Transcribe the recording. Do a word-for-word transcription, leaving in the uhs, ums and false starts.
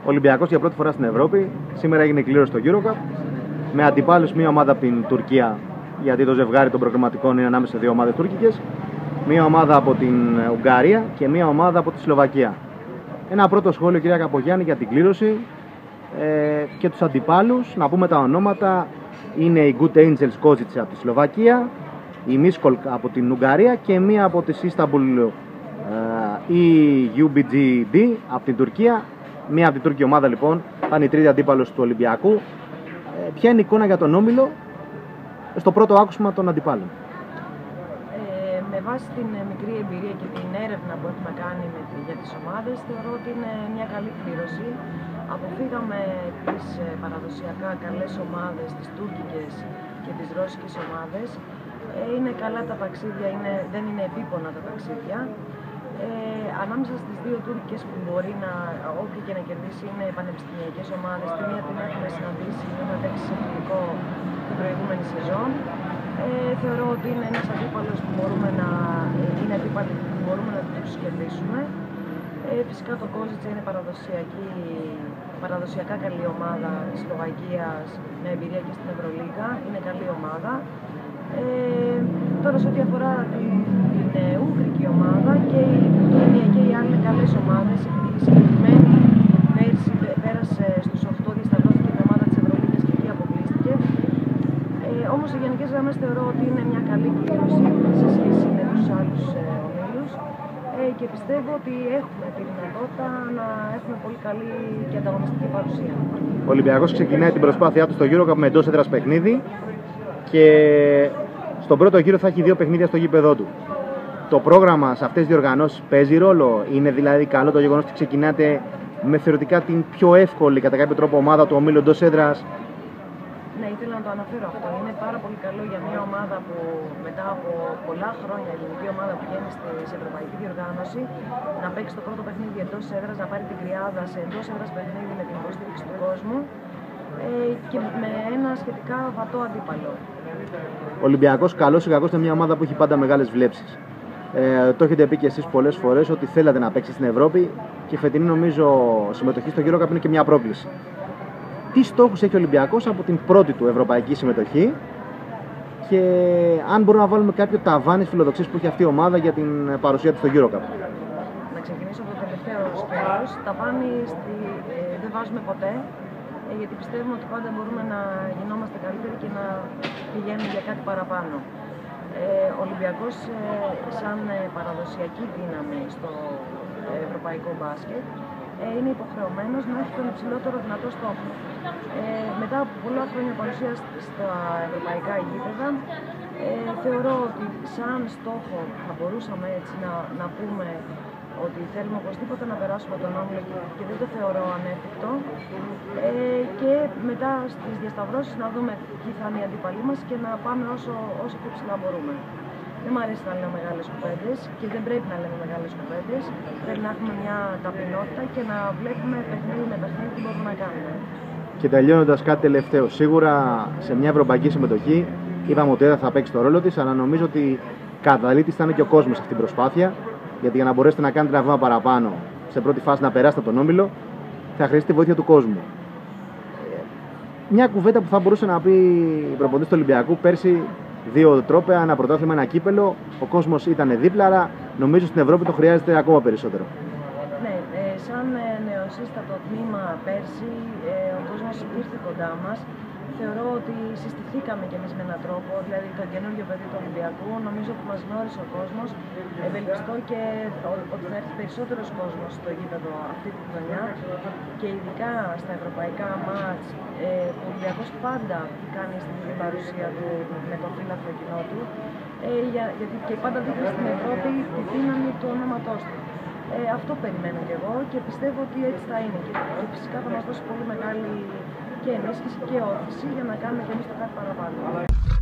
Ολυμπιακός για πρώτη φορά στην Ευρώπη. Σήμερα έγινε κλήρωση στο EuroCup με αντιπάλους μία ομάδα από την Τουρκία, γιατί το ζευγάρι των προκριματικών είναι ανάμεσα σε δύο ομάδες τουρκικές, μία ομάδα από την Ουγγαρία και μία ομάδα από τη Σλοβακία. Ένα πρώτο σχόλιο, κυρία Καπογιάννη, για την κλήρωση ε, και τους αντιπάλους. Να πούμε τα ονόματα: είναι η Good Angels Košice από τη Σλοβακία, η Miskolc από την Ουγγαρία και μία από τη Istanbul ε, η γιου μπι τζι ντι από την Τουρκία. Μία από την Τουρκική ομάδα λοιπόν θα είναι η τρίτη αντίπαλος του Ολυμπιακού. Ε, ποια είναι η εικόνα για τον όμιλο στο πρώτο άκουσμα των αντιπάλων? Ε, με βάση την μικρή εμπειρία και την έρευνα που έχουμε κάνει με, για τις ομάδες, θεωρώ ότι είναι μια καλή κλήρωση. Αποφύγαμε τις παραδοσιακά καλές ομάδες, τις τουρκικές και τις ρώσικες ομάδες. Ε, είναι καλά τα ταξίδια, είναι, δεν είναι επίπονα τα ταξίδια. Ε, ανάμεσα στις δύο τουρκικές που μπορεί να, όποια και να κερδίσει, είναι πανεπιστημιακές ομάδες. Τη μία την έχουμε συναντήσει, είχαμε παίξει σε εθνικό την προηγούμενη σεζόν. Ε, θεωρώ ότι είναι ένας αντίπαλος που μπορούμε να, είναι αντίπαλοι που μπορούμε να τους κερδίσουμε. Ε, φυσικά το Košice είναι παραδοσιακή, παραδοσιακά καλή ομάδα της Σλοβακίας με εμπειρία και στην Ευρωλίγα. Είναι καλή ομάδα. Ε, τώρα σε ό,τι αφορά την, την ε, Ουγγρική ομάδα, και η Λιτουανία και οι άλλοι είναι καλές ομάδες. Η συγκεκριμένη πέρσι πέρασε στους οκτώ, διασταυρώθηκε η ομάδα της Ευρωλίγας και εκεί αποκλείστηκε. Ε, όμως σε γενικές γραμμές θεωρώ ότι είναι μια καλή κλήρωση σε σχέση με τους άλλους ε, ομίλους ε, και πιστεύω ότι έχουμε τη δυνατότητα να έχουμε πολύ καλή και ανταγωνιστική παρουσία. Ο Ολυμπιακός ξεκινάει την προσπάθειά του στο EuroCup με εντός έδρας παιχνίδι και στον πρώτο γύρο θα έχει δύο παιχνίδια στο γήπεδό του. Το πρόγραμμα σε αυτές τις διοργανώσεις παίζει ρόλο? Είναι δηλαδή καλό το γεγονός ότι ξεκινάτε με θεωρητικά την πιο εύκολη κατά κάποιο τρόπο ομάδα του ομίλου εντός έδρας? Ναι, ήθελα να το αναφέρω αυτό. Είναι πάρα πολύ καλό για μια ομάδα που μετά από πολλά χρόνια, η ελληνική ομάδα που βγαίνει σε ευρωπαϊκή διοργάνωση, να παίξει το πρώτο παιχνίδι εντός έδρας, να πάρει την τριάδα σε εντός έδρας παιχνίδι με την υποστήριξη του κόσμου ε, και με ένα σχετικά βατό αντίπαλο. Ο Ολυμπιακός, καλός ή κακός, είναι μια ομάδα που έχει πάντα μεγάλες βλέψεις. Ε, το έχετε πει και εσείς πολλές φορές ότι θέλατε να παίξετε στην Ευρώπη και φετινή νομίζω συμμετοχή στο EuroCup είναι και μια πρόκληση. Τι στόχους έχει ο Ολυμπιακός από την πρώτη του ευρωπαϊκή συμμετοχή και αν μπορούμε να βάλουμε κάποιο ταβάνι φιλοδοξίες που έχει αυτή η ομάδα για την παρουσία του στο EuroCup? Να ξεκινήσω από το τελευταίο σκέλος. Ταβάνι στη, ε, δεν βάζουμε ποτέ, ε, γιατί πιστεύουμε ότι πάντα μπορούμε να γινόμαστε καλύτεροι και να πηγαίνουμε για κάτι παραπάνω. Ε, ο Ολυμπιακός ε, σαν ε, παραδοσιακή δύναμη στο ευρωπαϊκό μπάσκετ ε, είναι υποχρεωμένος να έχει τον υψηλότερο δυνατό στόχο. Ε, μετά από πολλά χρόνια παρουσία στα ευρωπαϊκά γήπεδα, ε, θεωρώ ότι σαν στόχο θα μπορούσαμε έτσι να, να πούμε ότι θέλουμε οπωσδήποτε να περάσουμε τον όμιλο και δεν το θεωρώ ανέφικτο. Ε, και μετά στις διασταυρώσεις να δούμε ποιοι θα είναι οι αντίπαλοι μας και να πάμε όσο, όσο πιο ψηλά μπορούμε. Δεν μου αρέσει να λέω μεγάλες κουβέντες και δεν πρέπει να λέμε μεγάλες κουβέντες. Πρέπει να έχουμε μια ταπεινότητα και να βλέπουμε παιχνίδι με παιχνίδι τι μπορούμε να κάνουμε. Και τελειώνοντας, κάτι τελευταίο. Σίγουρα σε μια ευρωπαϊκή συμμετοχή είπαμε ότι δεν θα παίξει το ρόλο της, αλλά νομίζω ότι καταλήτης θα είναι και ο κόσμος σε αυτήν την προσπάθεια. Γιατί για να μπορέσετε να κάνετε ένα βήμα παραπάνω, σε πρώτη φάση να περάσετε από τον όμιλο, θα χρειαστεί τη βοήθεια του κόσμου. Μια κουβέντα που θα μπορούσε να πει η προπονητής του Ολυμπιακού: πέρσι δύο τρόπαια, ένα πρωτάθλημα, ένα κύπελο. Ο κόσμος ήταν δίπλα, αλλά νομίζω στην Ευρώπη το χρειάζεται ακόμα περισσότερο. Ναι, ε, σαν ε, νεοσύστατο τμήμα πέρσι, ε, ο κόσμος ήρθε κοντά μας. Θεωρώ ότι συστηθήκαμε κι εμείς με έναν τρόπο, δηλαδή το καινούργιο παιδί του Ολυμπιακού. Νομίζω ότι μας γνώρισε ο κόσμος. Ευελπιστώ και ότι θα έρθει περισσότερος κόσμος στο γήπεδο αυτή τη χρονιά και ειδικά στα ευρωπαϊκά μάτς ε, που ο Ολυμπιακός πάντα κάνει στην παρουσία του με το φύλαθρο κοινό του. Ε, για, γιατί και πάντα δείχνει στην Ευρώπη τη δύναμη του ονόματός του. Ε, αυτό περιμένω κι εγώ και πιστεύω ότι έτσι θα είναι και, και φυσικά θα μας δώσει πολύ μεγάλη και ενίσχυση και όθηση για να κάνουμε και εμείς το κάτι παραπάνω.